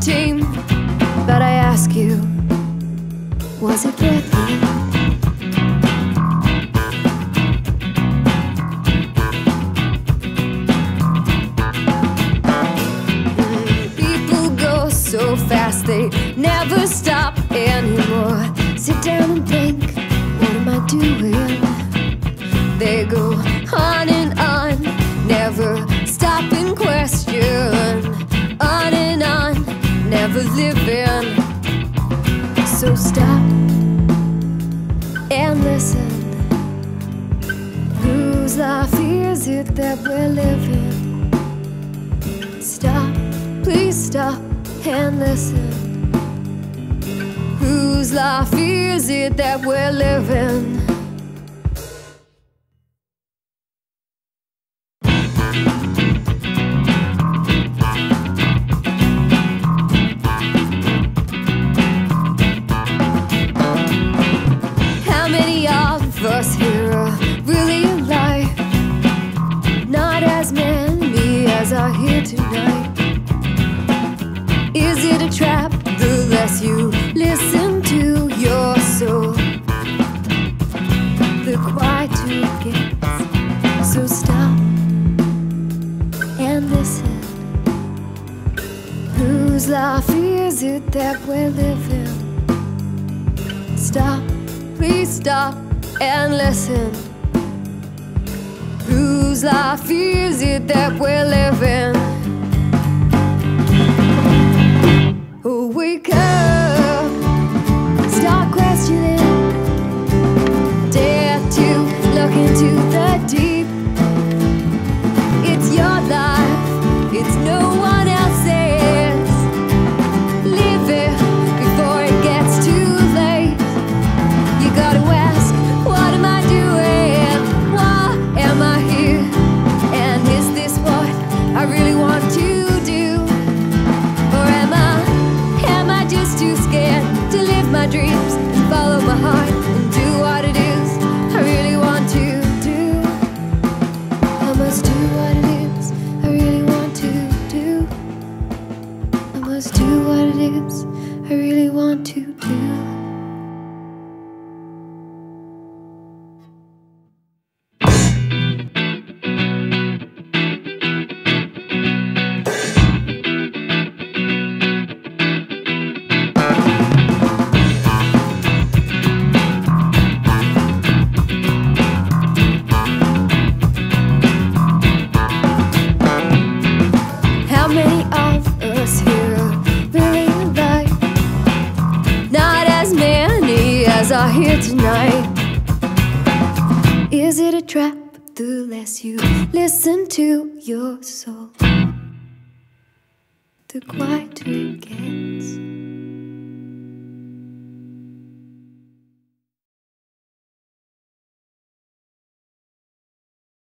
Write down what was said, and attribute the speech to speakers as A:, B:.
A: team. But I ask you, was it worth it? People go so fast, they never stop anymore. Sit down and think, what am I doing? They go on and on, never stop and question. On and on, never living. So stop and listen. Whose life is it that we're living? Stop, please stop and listen. Whose life is it that we're living? How many of us here are really alive? Not as many as are here tonight. Is it a trap? The less you listen to your soul, the quieter it gets. So stop and listen. Whose life is it that we're living? Stop, please stop and listen. Whose life is it that we're living? Oh, wake up, start questioning. Dare to look into the deep. It's your life, it's no one else's. Live it before it gets too late. You gotta ask, what am I doing? Why am I here? And is this what I really want to do? Or am I just too scared to live my dreams and follow my heart and do what it is I really want to do? I must do what it is I really want to do. I must do what it is I really want to do. How many of us here are really alive? Not as many as are here tonight. Is it a trap? The less you listen to your soul, the quieter it gets.